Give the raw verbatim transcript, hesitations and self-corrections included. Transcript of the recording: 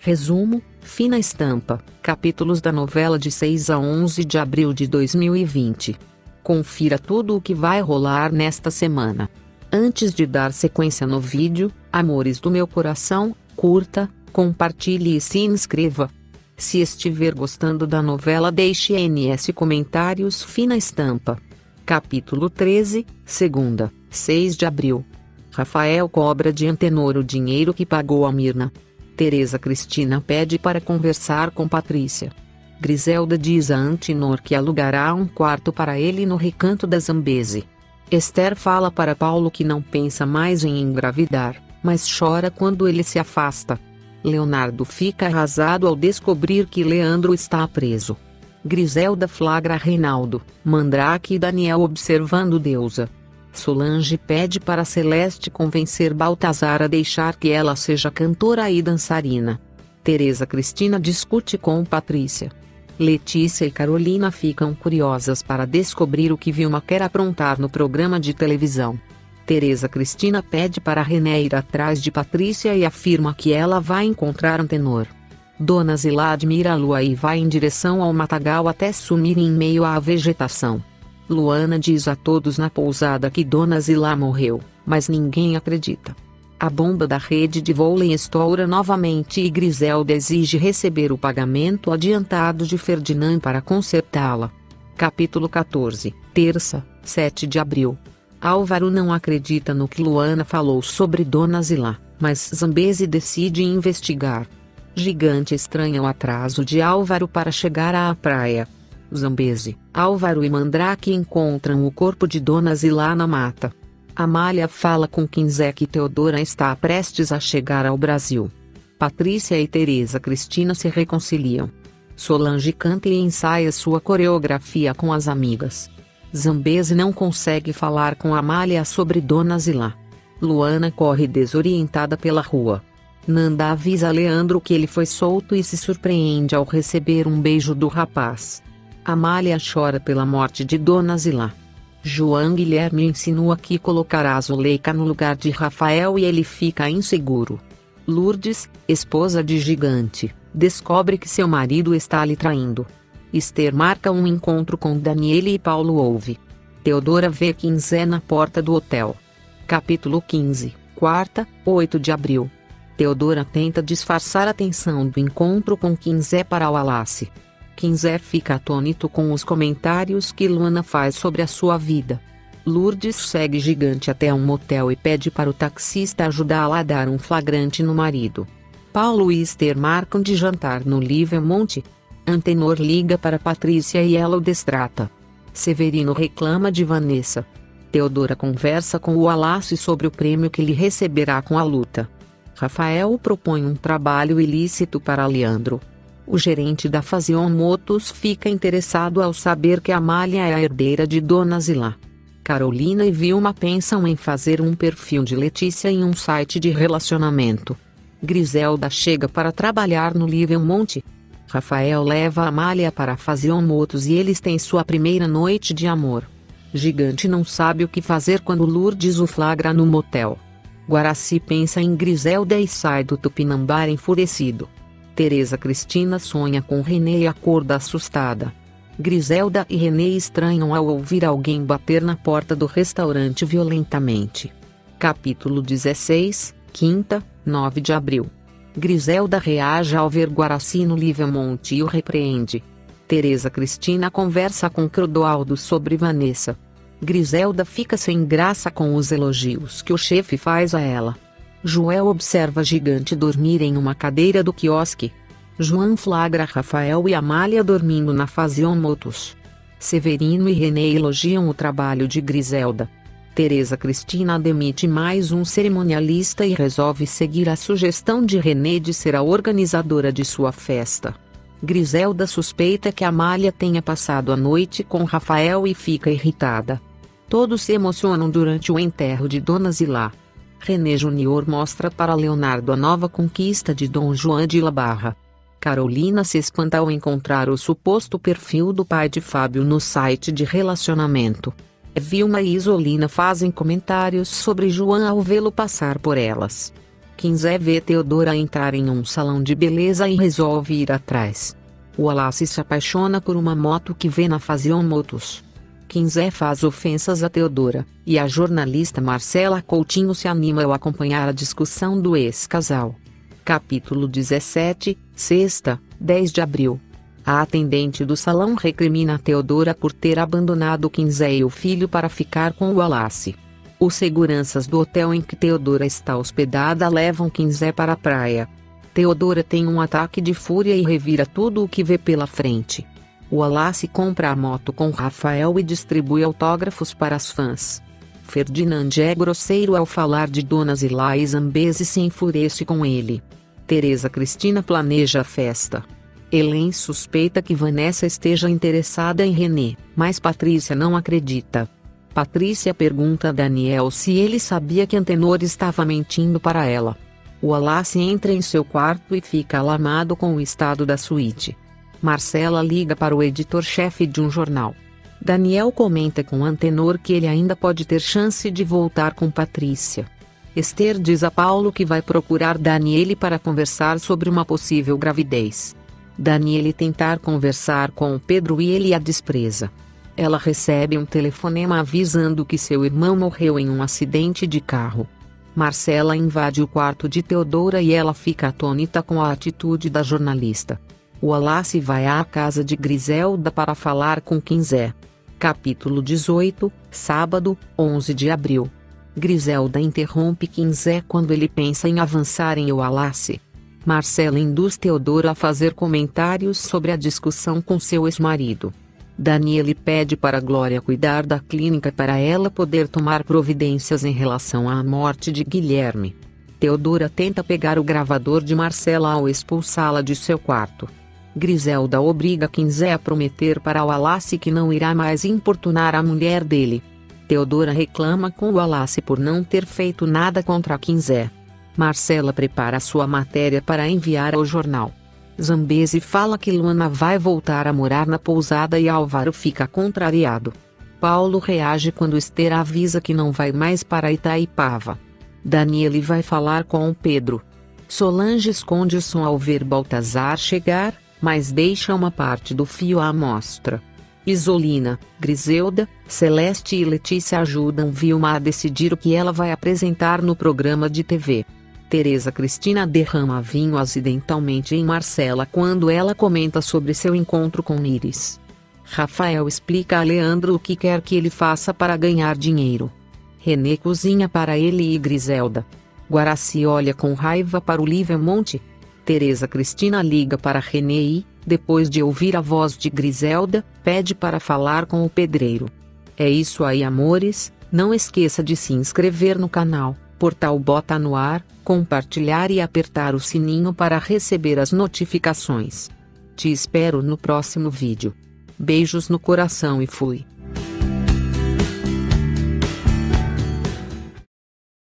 Resumo: Fina Estampa, capítulos da novela de seis a onze de abril de dois mil e vinte. Confira tudo o que vai rolar nesta semana. Antes de dar sequência no vídeo, amores do meu coração, curta, compartilhe e se inscreva. Se estiver gostando da novela, deixe N S comentários. Fina Estampa. Capítulo treze, segunda, seis de abril. Rafael cobra de Antenor o dinheiro que pagou a Mirna. Teresa Cristina pede para conversar com Patrícia. Griselda diz a Antenor que alugará um quarto para ele no Recanto da Zambesi. Esther fala para Paulo que não pensa mais em engravidar, mas chora quando ele se afasta. Leonardo fica arrasado ao descobrir que Leandro está preso. Griselda flagra Reinaldo, Mandrake e Daniel observando Deusa. Solange pede para Celeste convencer Baltazar a deixar que ela seja cantora e dançarina. Teresa Cristina discute com Patrícia. Letícia e Carolina ficam curiosas para descobrir o que Vilma quer aprontar no programa de televisão. Teresa Cristina pede para René ir atrás de Patrícia e afirma que ela vai encontrar Antenor. Dona Zilá admira a lua e vai em direção ao matagal até sumir em meio à vegetação. Luana diz a todos na pousada que Dona Zilá morreu, mas ninguém acredita. A bomba da rede de vôlei estoura novamente e Griselda exige receber o pagamento adiantado de Ferdinand para consertá-la. Capítulo quatorze, terça, sete de abril. Álvaro não acredita no que Luana falou sobre Dona Zilá, mas Zambesi decide investigar. Gigante estranha o atraso de Álvaro para chegar à praia. Zambesi, Álvaro e Mandrake encontram o corpo de Dona Zilá na mata. Amália fala com Quinzé que Teodora está prestes a chegar ao Brasil. Patrícia e Teresa Cristina se reconciliam. Solange canta e ensaia sua coreografia com as amigas. Zambesi não consegue falar com Amália sobre Dona Zilá. Luana corre desorientada pela rua. Nanda avisa Leandro que ele foi solto e se surpreende ao receber um beijo do rapaz. Amália chora pela morte de Dona Zilá. João Guilherme insinua que colocará Zuleika no lugar de Rafael e ele fica inseguro. Lourdes, esposa de Gigante, descobre que seu marido está lhe traindo. Esther marca um encontro com Daniele e Paulo ouve. Teodora vê Quinzé na porta do hotel. Capítulo quinze, quarta, oito de abril. Teodora tenta disfarçar a tensão do encontro com Quinzé para o Wallace. Quinzé fica atônito com os comentários que Luana faz sobre a sua vida. Lourdes segue Gigante até um motel e pede para o taxista ajudá-la a dar um flagrante no marido. Paulo e Esther marcam de jantar no Livermont. Antenor liga para Patrícia e ela o destrata. Severino reclama de Vanessa. Teodora conversa com o Wallace sobre o prêmio que ele receberá com a luta. Rafael propõe um trabalho ilícito para Leandro. O gerente da Fazion Motos fica interessado ao saber que Amália é a herdeira de Dona Zilá. Carolina e Vilma pensam em fazer um perfil de Letícia em um site de relacionamento. Griselda chega para trabalhar no Livermont. Rafael leva Amália para a Fazion Motos e eles têm sua primeira noite de amor. Gigante não sabe o que fazer quando Lourdes o flagra no motel. Guaraci pensa em Griselda e sai do Tupinambá enfurecido. Teresa Cristina sonha com René e acorda assustada. Griselda e René estranham ao ouvir alguém bater na porta do restaurante violentamente. Capítulo dezesseis, quinta, nove de abril. Griselda reage ao ver Guaraci no Livermont e o repreende. Teresa Cristina conversa com Clodoaldo sobre Vanessa. Griselda fica sem graça com os elogios que o chefe faz a ela. Joel observa Gigante dormir em uma cadeira do quiosque. João flagra Rafael e Amália dormindo na Fazion Motos. Severino e René elogiam o trabalho de Griselda. Teresa Cristina demite mais um cerimonialista e resolve seguir a sugestão de René de ser a organizadora de sua festa. Griselda suspeita que Amália tenha passado a noite com Rafael e fica irritada. Todos se emocionam durante o enterro de Dona Zilá. René Júnior mostra para Leonardo a nova conquista de Dom João de La Barra. Carolina se espanta ao encontrar o suposto perfil do pai de Fábio no site de relacionamento. Vilma e Isolina fazem comentários sobre João ao vê-lo passar por elas. Kinzé vê Theodora entrar em um salão de beleza e resolve ir atrás. Wallace se apaixona por uma moto que vê na Fashion Motors. Kinzé faz ofensas a Theodora, e a jornalista Marcela Coutinho se anima ao acompanhar a discussão do ex-casal. Capítulo dezessete, sexta, dez de abril. A atendente do salão recrimina a Theodora por ter abandonado Kinzé e o filho para ficar com Wallace. Os seguranças do hotel em que Theodora está hospedada levam Kinzé para a praia. Theodora tem um ataque de fúria e revira tudo o que vê pela frente. Wallace compra a moto com Rafael e distribui autógrafos para as fãs. Ferdinand é grosseiro ao falar de Dona Zilá e Zambesi se enfurece com ele. Teresa Cristina planeja a festa. Helen suspeita que Vanessa esteja interessada em René, mas Patrícia não acredita. Patrícia pergunta a Daniel se ele sabia que Antenor estava mentindo para ela. Wallace entra em seu quarto e fica alarmado com o estado da suíte. Marcela liga para o editor-chefe de um jornal. Daniel comenta com Antenor que ele ainda pode ter chance de voltar com Patrícia. Esther diz a Paulo que vai procurar Daniele para conversar sobre uma possível gravidez. Daniele tentar conversar com Pedro e ele a despreza. Ela recebe um telefonema avisando que seu irmão morreu em um acidente de carro. Marcela invade o quarto de Theodora e ela fica atônita com a atitude da jornalista. Wallace vai à casa de Griselda para falar com Kinzé. Capítulo dezoito, sábado, onze de abril. Griselda interrompe Kinzé quando ele pensa em avançar em Wallace. Marcela induz Theodora a fazer comentários sobre a discussão com seu ex-marido. Daniele pede para Glória cuidar da clínica para ela poder tomar providências em relação à morte de Guilherme. Theodora tenta pegar o gravador de Marcela ao expulsá-la de seu quarto. Griselda obriga Kinzé a prometer para Wallace que não irá mais importunar a mulher dele. Theodora reclama com Wallace por não ter feito nada contra Kinzé. Marcela prepara sua matéria para enviar ao jornal. Zambesi fala que Luana vai voltar a morar na pousada e Álvaro fica contrariado. Paulo reage quando Esther avisa que não vai mais para Itaipava. Daniele vai falar com Pedro. Solange esconde o som ao ver Baltazar chegar, mas deixa uma parte do fio à mostra. Isolina, Griselda, Celeste e Letícia ajudam Vilma a decidir o que ela vai apresentar no programa de T V. Teresa Cristina derrama vinho acidentalmente em Marcela quando ela comenta sobre seu encontro com Iris. Rafael explica a Leandro o que quer que ele faça para ganhar dinheiro. René cozinha para ele e Griselda. Guaraci olha com raiva para o Livermont. Teresa Cristina liga para René e, depois de ouvir a voz de Griselda, pede para falar com o pedreiro. É isso aí, amores, não esqueça de se inscrever no canal, Portal Bota no Ar, compartilhar e apertar o sininho para receber as notificações. Te espero no próximo vídeo. Beijos no coração e fui.